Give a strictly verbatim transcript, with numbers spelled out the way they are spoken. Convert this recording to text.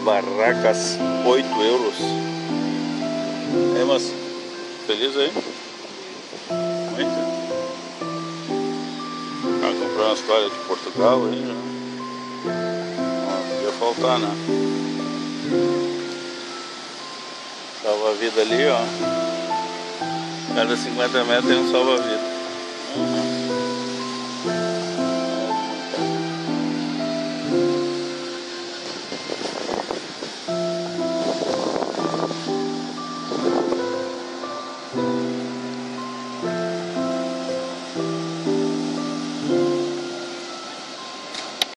barracas, oito euros. É, mas feliz aí? Muito. Ah, comprei umas toalhas de Portugal aí, né? Não podia faltar, né? Salva-vida ali, ó. Cada cinquenta metros tem um salva-vida.